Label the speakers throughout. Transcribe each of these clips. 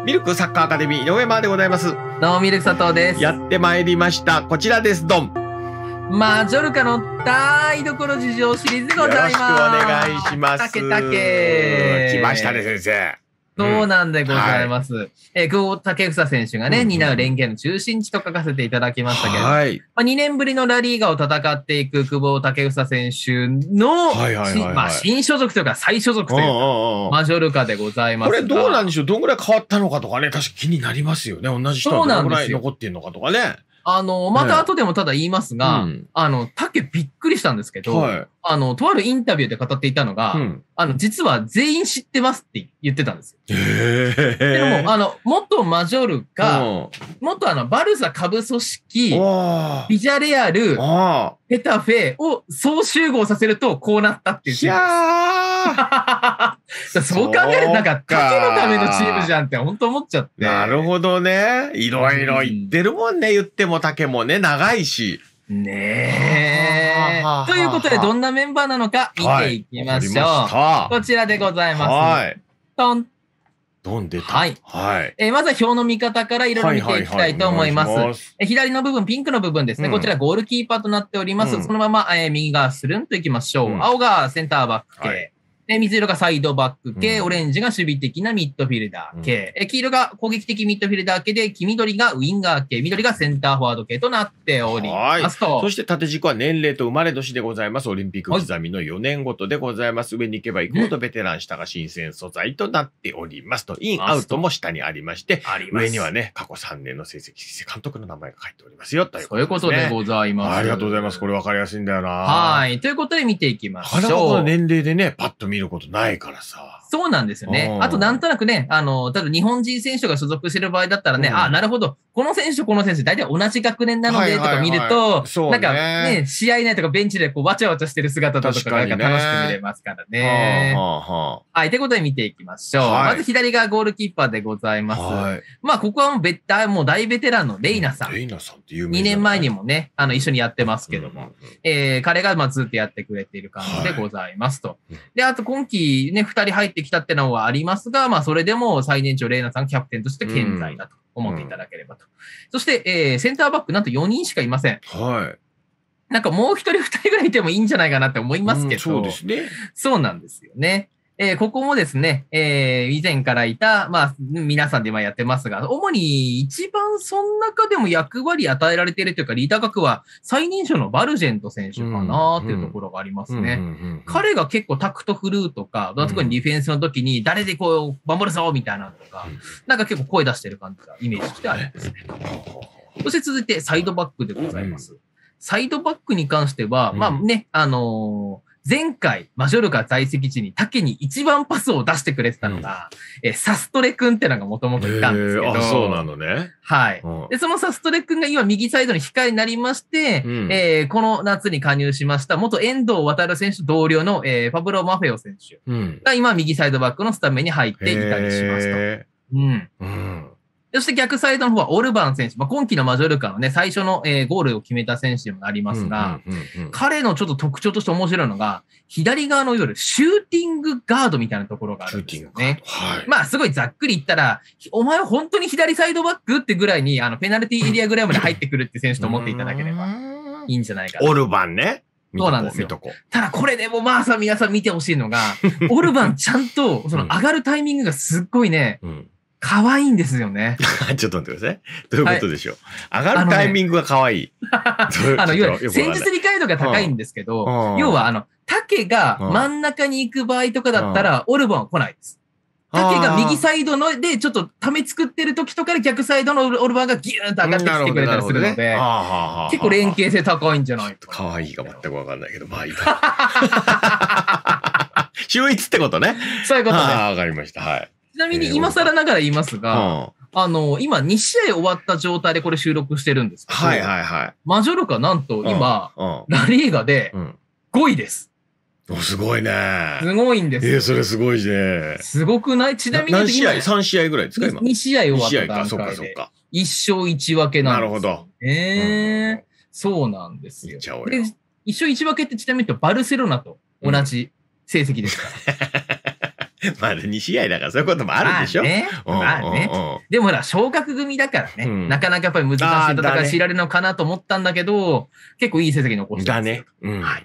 Speaker 1: ミルクサッカーアカデミー井上真でございます。
Speaker 2: どうもミルク佐藤です。
Speaker 1: やってまいりました。こちらです。ドン。
Speaker 2: マジョルカの台所事情シリーズでございます。よろしくお
Speaker 1: 願いします。
Speaker 2: たけ。
Speaker 1: 来ましたね、先生。
Speaker 2: そうなんでございます。久保建英選手がね、担う連携の中心地と書かせていただきましたけど、2年ぶりのラリーガを戦っていく久保建英選手の、新所属というか再所属というか、マジョルカでございます。
Speaker 1: これどうなんでしょう、どんぐらい変わったのかとかね、確か気になりますよね。同じ人はどのぐらい残ってんのかとかね。
Speaker 2: また後でもただ言いますが、タケびっくりしたんですけど、とあるインタビューで語っていたのが、実は全員知ってますって言ってたんですよ。でも、元マジョルカ、元バルサ下部組織、ビジャレアル、ペタフェを総集合させるとこうなったっていうチームです。そう考えるとなんか、タケのためのチームじゃんって本当思っちゃって。
Speaker 1: なるほどね。いろいろ言ってるもんね、言ってもタケもね、長いし。
Speaker 2: ねえ。ということで、どんなメンバーなのか見ていきましょう。こちらでございます。トン。
Speaker 1: ドン出た。
Speaker 2: はい。まずは表の見方からいろいろ見ていきたいと思います。左の部分、ピンクの部分ですね。こちらゴールキーパーとなっております。そのまま、右側スルンといきましょう。青がセンターバック系。水色がサイドバック系、オレンジが守備的なミッドフィルダー系、黄色が攻撃的ミッドフィルダー系で、黄緑がウィンガー系、緑がセンターフォワード系となっておりますと。
Speaker 1: そして縦軸は年齢と生まれ年でございます。オリンピック刻みの4年ごとでございます。上に行けば行くほどベテラン、下が新鮮素材となっておりますと。イン、アウトも下にありまして、上にはね、過去3年の成績、監督の名前が書いておりますよ。
Speaker 2: そういうことでございます。
Speaker 1: ありがとうございます。これ分かりやすいんだよな。
Speaker 2: はい。ということで見ていきましょう。
Speaker 1: なかなかこの年齢でね、パッと見ることないから。
Speaker 2: そうなんですよね。あとなんとなくね、例えば日本人選手が所属してる場合だったらね、なるほど。この選手とこの選手、大体同じ学年なのでとか見ると、なんかね、試合内とかベンチでこうわちゃわちゃしてる姿だとかなんか楽しく見れますからね。はい。ということで見ていきましょう。まず左がゴールキーパーでございます。まあ、ここはもう大ベテランのレイナさん。
Speaker 1: レイナさんって有名
Speaker 2: 2年前にもね、一緒にやってますけども、彼がずっとやってくれている感じでございますと。で、あと今季ね、2人入ってきたってのはありますが、まあ、それでも最年長レイナさんキャプテンとして健在だと思っていただければと。そして、センターバックなんと4人しかいません。なんかもう1人2人ぐらいいてもいいんじゃないかなって思いますけど。
Speaker 1: そうですね。
Speaker 2: そうなんですよね。ここもですね、以前からいた、まあ、皆さんで今やってますが、主に一番その中でも役割与えられているというか、リーダー格は最年少のバルジェント選手かなっていうところがありますね。彼が結構タクトフルーとか、特にディフェンスの時に誰でこう守るぞみたいなのとか、なんか結構声出してる感じがイメージとしてあるんですね。そして続いてサイドバックでございます。サイドバックに関しては、まあね、前回、マジョルカ在籍地に竹に一番パスを出してくれてたのが、サストレ君ってのがもともといたんですけど。
Speaker 1: そうなのね。
Speaker 2: はい。で、そのサストレ君が今右サイドに控えになりまして、この夏に加入しました元遠藤航選手同僚の、パブロ・マフェオ選手が今右サイドバックのスタメンに入っていたりしますと。そして逆サイドの方はオルバン選手。まあ、今季のマジョルカのね、最初の、ゴールを決めた選手にもなりますが、彼のちょっと特徴として面白いのが、左側のいわゆるシューティングガードみたいなところがあるんですよね。まあ、すごいざっくり言ったら、お前は本当に左サイドバックってぐらいに、ペナルティエリアぐらいまで入ってくるって選手と思っていただければいいんじゃないかな。
Speaker 1: オルバンね。
Speaker 2: そうなんですよ。ただこれでもまあ皆さん見てほしいのが、オルバンちゃんと、上がるタイミングがすっごいね、可愛いんですよね。
Speaker 1: ちょっと待ってください。どういうことでしょう。上がるタイミングが可愛い。い
Speaker 2: わゆる戦術理解度が高いんですけど、要は竹が真ん中に行く場合とかだったら、オルバンは来ないです。竹が右サイドので、ちょっとため作ってる時とかで逆サイドのオルバンがギューンと上がってきてくれたりするので、結構連携性高いんじゃないかな。
Speaker 1: 可愛いが全くわかんないけど、まあいいか。秀逸ってことね。
Speaker 2: そういうことね。
Speaker 1: わかりました。はい。
Speaker 2: ちなみに今更ながら言いますが、今2試合終わった状態でこれ収録してるんですけど、マジョルカなんと今、ラリーガで5位です。
Speaker 1: すごいね。
Speaker 2: すごいんですよ。
Speaker 1: それすごいね。
Speaker 2: すごくない？ちなみに
Speaker 1: 何試合 ?3 試合ぐらいですか今。
Speaker 2: 2試合終わった段階で。1勝1分けなんですよ。なるほど。そうなんですよ。で、1勝1分けってちなみに言うとバルセロナと同じ成績ですから。
Speaker 1: まあ、2試合だからそういうこともあるでしょ。
Speaker 2: まあね。でもほら、昇格組だからね、なかなかやっぱり難しい戦い強いられるのかなと思ったんだけど、結構いい成績残してます。だね。はい。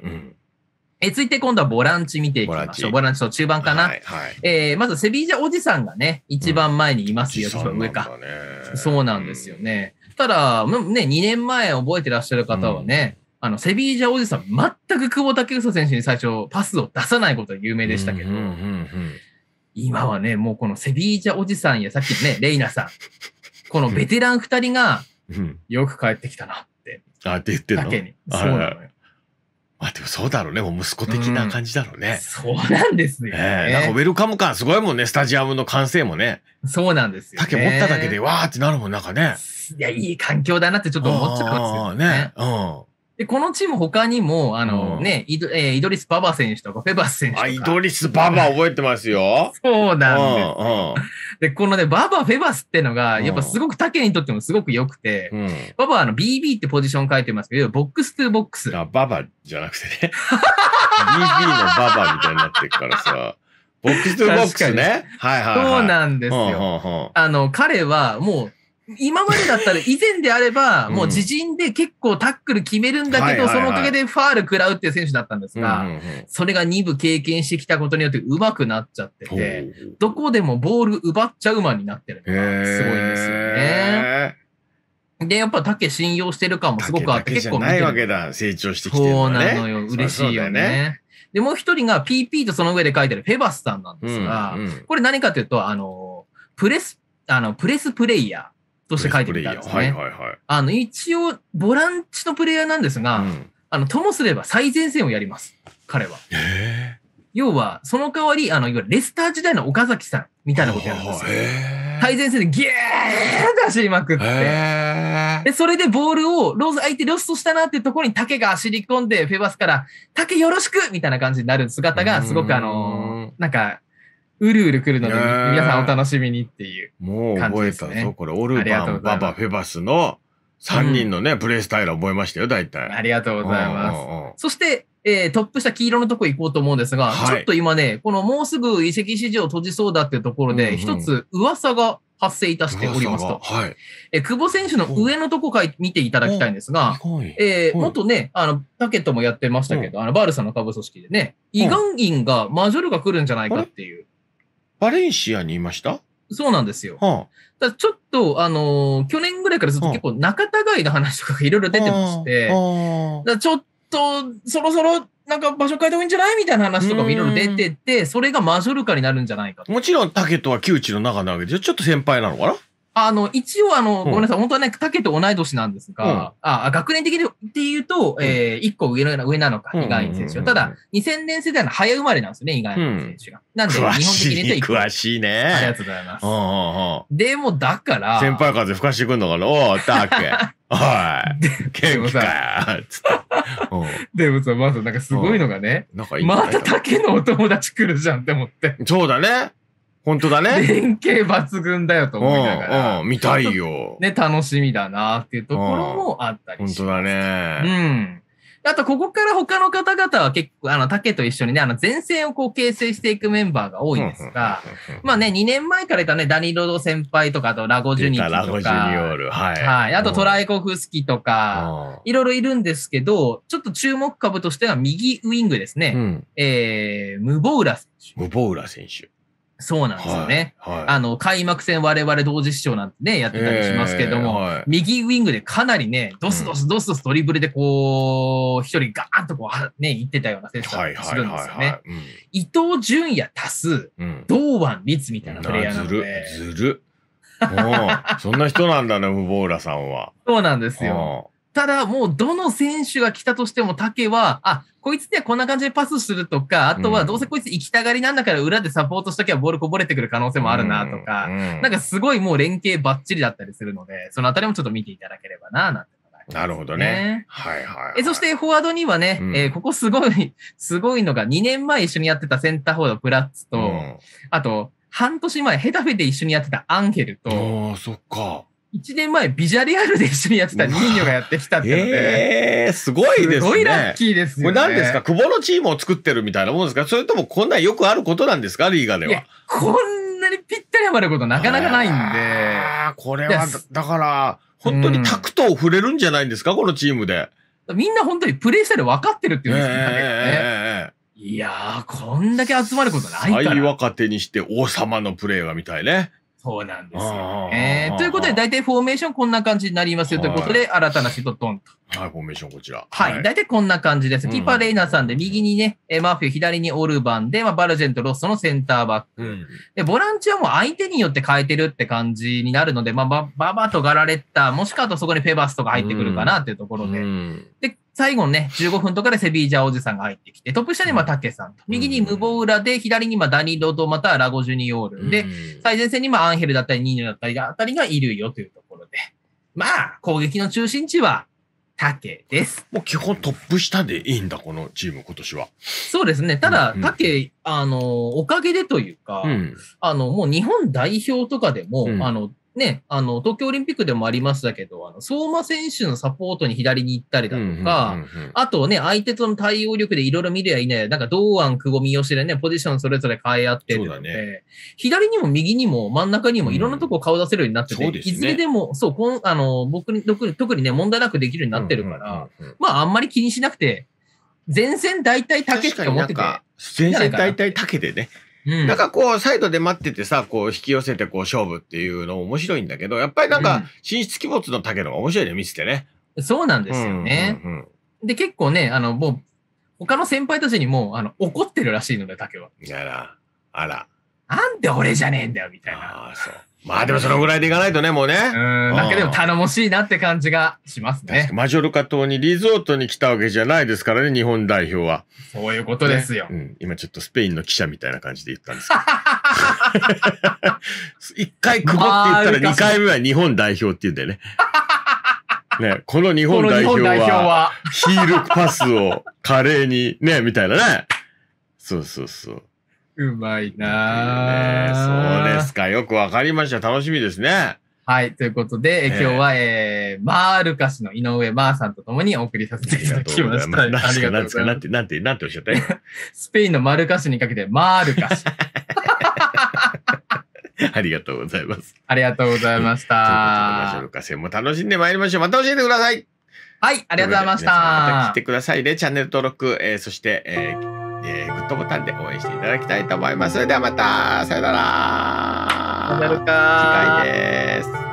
Speaker 2: 続いて今度はボランチ見ていきましょう。ボランチと中盤かな。まずセビージャおじさんがね、一番前にいますよ。上か。そうなんですよね。ただ、ね、2年前覚えてらっしゃる方はね、セビージャおじさん、全く久保建英選手に最初パスを出さないことが有名でしたけど、今はね、もうこのセビージャおじさんやさっきのね、レイナさん、このベテラン2人が、よく帰ってきたなって。
Speaker 1: って言ってるの？
Speaker 2: だけに。そうなのよ。
Speaker 1: でもそうだろうね。もう息子的な感じだろうね。
Speaker 2: そうなんですよ。
Speaker 1: なんかウェルカム感すごいもんね。スタジアムの歓声もね。
Speaker 2: そうなんですよ。
Speaker 1: 竹持っただけでわーってなるもん、なんかね。
Speaker 2: いや、いい環境だなってちょっと思っちゃいますよね。で、このチーム他にも、ね、イドリス・ババ選手とか、フェバス選手とか。
Speaker 1: イドリス・ババ覚えてますよ。
Speaker 2: そうなんです。で、このね、ババ、フェバスってのが、やっぱすごくタケにとってもすごく良くて、ババはBB ってポジション書いてますけど、ボックストゥボックス。
Speaker 1: ババじゃなくてね。BB のババみたいになってるからさ。ボックストゥボックスね。はいはい。
Speaker 2: そうなんですよ。彼はもう、今までだったら以前であれば、もう自陣で結構タックル決めるんだけど、そのおかげでファール食らうっていう選手だったんですが、それが2部経験してきたことによって上手くなっちゃってて、どこでもボール奪っちゃう馬になってるのがすごいんですよね。で、やっぱ竹信用してる感もすごくあって結構見てる。
Speaker 1: ないわけだ、成長してきてるのね。
Speaker 2: そうなのよ、嬉しいよね。で、もう一人が PP とその上で書いてあるフェバスさんなんですが、これ何かというと、プレスプレイヤー。として書いてみたんですね。一応、ボランチのプレイヤーなんですが、ともすれば最前線をやります。彼は。要は、その代わり、いわゆるレスター時代の岡崎さんみたいなことやるんですよ。最前線でギューッと走りまくって。で、それでボールを、相手ロストしたなっていうところに竹が走り込んで、フェバスから、竹よろしくみたいな感じになる姿が、すごくなんか、うるうる来るので、皆さんお楽しみにっていう感じですね。もう覚えたぞ。
Speaker 1: これ、オルバン、ババ、フェバスの3人のね、プレイスタイル覚えましたよ、大体。
Speaker 2: ありがとうございます。そして、トップ下黄色のとこ行こうと思うんですが、ちょっと今ね、このもうすぐ移籍市場閉じそうだっていうところで、一つ噂が発生いたしておりますと。久保選手の上のとこ見ていただきたいんですが、元ね、タケットもやってましたけど、バルサの下部組織でね、イガンギンがマジョルが来るんじゃないかっていう。
Speaker 1: バレンシアにいました？
Speaker 2: そうなんですよ。だちょっと、去年ぐらいからずっと結構仲違いの話とかがいろいろ出てまして、だちょっと、そろそろなんか場所変えた方がいいんじゃないみたいな話とかもいろいろ出てて、それがマジョルカになるんじゃないかと。
Speaker 1: もちろん、タケとは旧知の中なわけで、ちょっと先輩なのかな？
Speaker 2: 一応ごめんなさい、本当はね、竹と同い年なんですが、学年的にって言うと、1個上なのか、イガンイン選手は。ただ、2000年世代の早生まれなんですよね、イガンイン選手が。なんで、日本的に言うと
Speaker 1: 詳しいね。
Speaker 2: ありがとうございます。でも、だから、
Speaker 1: 先輩風吹かしてくんのかな？おー、タケ。おい、元気かよ。つって。
Speaker 2: でもさ、まずなんかすごいのがね、また竹のお友達来るじゃんって思って。
Speaker 1: そうだね。本当だね。
Speaker 2: 連携抜群だよと思いながら。
Speaker 1: 見たいよ。
Speaker 2: ね、楽しみだなっていうところもあったりします。
Speaker 1: 本当だね。
Speaker 2: あと、ここから他の方々は結構、竹と一緒にね、前線をこう形成していくメンバーが多いんですが、まあね、2年前からいたね、ダニロド先輩とか、あとラゴジュニキとか。ラゴジュニオール。はい。あとトライコフスキとか、いろいろいるんですけど、ちょっと注目株としては右ウィングですね。ムボウラ選手。
Speaker 1: ムボウラ選手。
Speaker 2: そうなんですよね。開幕戦我々同時視聴なんてね、やってたりしますけども、右ウィングでかなりね、ドスドスドリブルでこう、一人ガーンとこう、ね、行ってたような選手だったりするんですよね。伊東純也足す、堂安律みたいなプレイヤーなので。
Speaker 1: ずる。そんな人なんだね、ムボウラさんは。
Speaker 2: そうなんですよ。ただ、もうどの選手が来たとしても、竹は、こいつでこんな感じでパスするとか、あとはどうせこいつ行きたがりなんだから裏でサポートしときゃボールこぼれてくる可能性もあるなとか、なんかすごいもう連携バッチリだったりするので、そのあたりもちょっと見ていただければな、なんて。
Speaker 1: なるほどね。
Speaker 2: そしてフォワードにはね、ここすごいのが2年前一緒にやってたセンターフォワードプラッツと、あと、半年前ヘタフェで一緒にやってたアンヘルと、
Speaker 1: そっか。
Speaker 2: 1年前、ビジャレアルで一緒にやってたニーニョがやってきたっていうので、
Speaker 1: すごいですね。
Speaker 2: すごいラッキーですよね。
Speaker 1: これ何ですか、久保のチームを作ってるみたいなもんですか、それともこんなんよくあることなんですか、リーガでは。
Speaker 2: こんなにぴったりはまることなかなかないんで。
Speaker 1: これは、だから、本当にタクトを触れるんじゃないんですか、このチームで。
Speaker 2: みんな本当にプレイスタイル分かってるっていうんですよね。いやー、こんだけ集まることないから。
Speaker 1: 最若手にして王様のプレーが見たいね。
Speaker 2: そうなんですよね。ということで、大体フォーメーションこんな感じになりますよということで、新たな人ドンと。
Speaker 1: はい、フォーメーションこちら。
Speaker 2: はい。大体こんな感じです。キーパーレイナーさんで、右にね、マーフィー、左にオルバンで、バルジェンとロッソのセンターバック。で、ボランチはもう相手によって変えてるって感じになるので、ババとガラレッタ、もしくはとそこにフェバスとか入ってくるかなっていうところで。で、最後ね、15分とかでセビージャおじさんが入ってきて、トップ下にタケさんと、右にムボウラで、左にダニロとまたラゴジュニオールで、最前線にアンヘルだったりニーニョだったりあたりがいるよというところで。攻撃の中心地は、タケです。
Speaker 1: もう基本トップ下でいいんだ、このチーム今年は。
Speaker 2: そうですね。ただ、タケ、おかげでというか、もう日本代表とかでも、東京オリンピックでもありましたけど、相馬選手のサポートに左に行ったりだとか、あとね、相手との対応力でいろいろ見りゃいいね、なんか堂安、久保、三好でね、ポジションそれぞれ変え合ってるので、左にも右にも真ん中にもいろんなとこ顔出せるようになってて、いずれでも、そう、僕に、特にね、問題なくできるようになってるから、あんまり気にしなくて、前線大体タケって思ってて。
Speaker 1: 前線大体タケでね。なんかサイドで待っててさ、引き寄せて勝負っていうの面白いんだけど、やっぱりなんか、神出鬼没の竹のが面白いね、見ててね。
Speaker 2: そうなんですよね。で、結構ね、もう、他の先輩たちにも、怒ってるらしいので、竹は。
Speaker 1: あら。
Speaker 2: なんで俺じゃねえんだよ、みたいな。
Speaker 1: そう。でもそのぐらいでいかないとね、もうね。
Speaker 2: だけでも頼もしいなって感じがしますね。
Speaker 1: マジョルカ島にリゾートに来たわけじゃないですからね、日本代表は。
Speaker 2: そういうことですよ。
Speaker 1: 今ちょっとスペインの記者みたいな感じで言ったんですけど。1回久保って言ったら2回目は日本代表って言うんだよね。この日本代表はヒールパスを華麗にね、みたいなね。そう。
Speaker 2: うまいな
Speaker 1: ぁ。そうですか。よくわかりました。楽しみですね。
Speaker 2: はい。ということで、今日は、マールカシの井上マーさんと共にお送りさせていただきました。ありがとうございます。
Speaker 1: なんておっしゃった
Speaker 2: スペインのマルカシにかけて、マールカシ。
Speaker 1: ありがとうございます。
Speaker 2: ありがとうございました。
Speaker 1: マジョルカ戦も楽しんでまいりましょう。また教えてください。
Speaker 2: はい。ありがとうございました。
Speaker 1: また来てくださいね。チャンネル登録、そして、グッドボタンで応援していただきたいと思います。それではまた、さよなら。
Speaker 2: マジョルカ。
Speaker 1: 次回です。